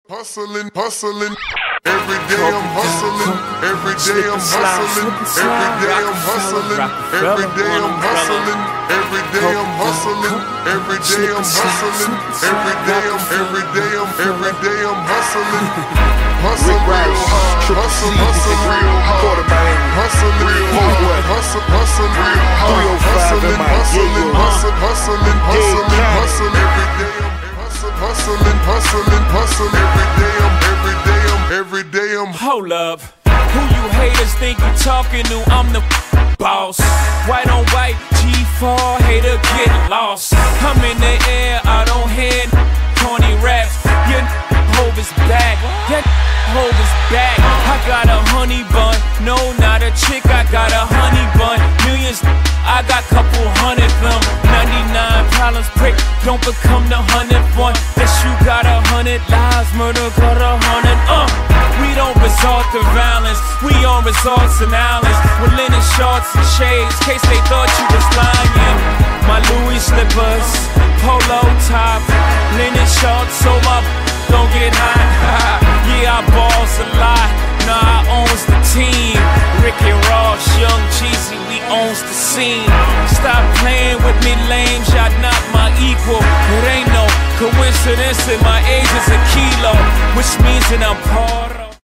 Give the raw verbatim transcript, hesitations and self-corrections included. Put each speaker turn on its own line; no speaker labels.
Hustling, hustling, every day I'm hustling, every day I'm hustling, every day I'm hustling, every day I'm hustling, every day I'm hustling, every day I'm hustling, every day I'm, every day I'm, every day I'm hustling, hustling real hard, hustle, hustle real hard, hustling real hard, hustle, hustle real hard, hustling, hustling, hustling, hustling, hustling, hustling, every day I'm hustling, hustling, hustling, every day I'm, every day I'm, every day I'm.
Hold up, who you haters think you talking to? I'm the boss. White on white, G four, hater get lost. I'm in the air, I don't hear corny raps. Your hope is back, your hope is back. I got a honey bun, no, not a chick, I got a honey bun. Millions, I got couple hundred them. ninety-nine problems, prick, don't become the hundredth one. Guess you got a hundred lives, murder got a hundred, uh we don't resort to violence, we on resorts and islands with linen shorts and shades, case they thought you was lying. My Louis slippers, polo top, linen shorts, so my don't get hot. Yeah, I balls a lot, nah, I owns the team. Ricky Ross, Young Jeezy, we owns the scene. Stop playing with me, lame, y'all not my equal. It ain't no coincidence that my age is a kilo, which means that I'm part